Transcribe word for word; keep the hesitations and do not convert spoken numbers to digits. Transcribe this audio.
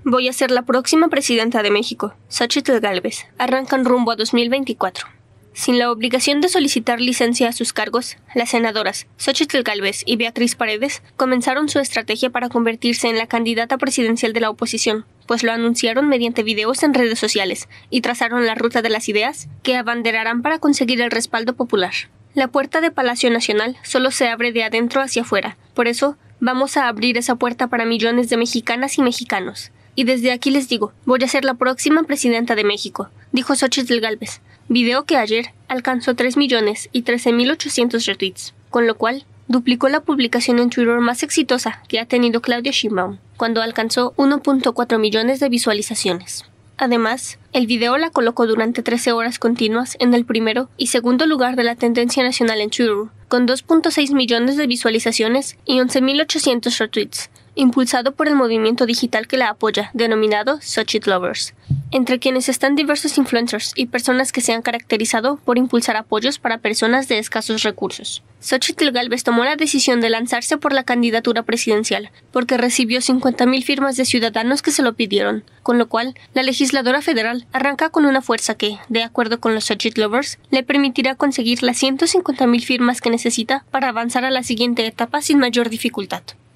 Voy a ser la próxima presidenta de México. Xóchitl Gálvez. Arrancan rumbo a dos mil veinticuatro. Sin la obligación de solicitar licencia a sus cargos, las senadoras Xóchitl Gálvez y Beatriz Paredes comenzaron su estrategia para convertirse en la candidata presidencial de la oposición, pues lo anunciaron mediante videos en redes sociales y trazaron la ruta de las ideas que abanderarán para conseguir el respaldo popular. La puerta de Palacio Nacional solo se abre de adentro hacia afuera, por eso vamos a abrir esa puerta para millones de mexicanas y mexicanos. Y desde aquí les digo, voy a ser la próxima presidenta de México, dijo Xóchitl Gálvez, video que ayer alcanzó tres millones y trece mil ochocientos retweets, con lo cual duplicó la publicación en Twitter más exitosa que ha tenido Claudia Sheinbaum, cuando alcanzó uno punto cuatro millones de visualizaciones. Además, el video la colocó durante trece horas continuas en el primero y segundo lugar de la tendencia nacional en Twitter, con dos punto seis millones de visualizaciones y once mil ochocientos retweets, impulsado por el movimiento digital que la apoya, denominado Xochitl Lovers, entre quienes están diversos influencers y personas que se han caracterizado por impulsar apoyos para personas de escasos recursos. Xóchitl Gálvez tomó la decisión de lanzarse por la candidatura presidencial, porque recibió cincuenta mil firmas de ciudadanos que se lo pidieron, con lo cual la legisladora federal arranca con una fuerza que, de acuerdo con los Xochitl Lovers, le permitirá conseguir las ciento cincuenta mil firmas que necesita para avanzar a la siguiente etapa sin mayor dificultad.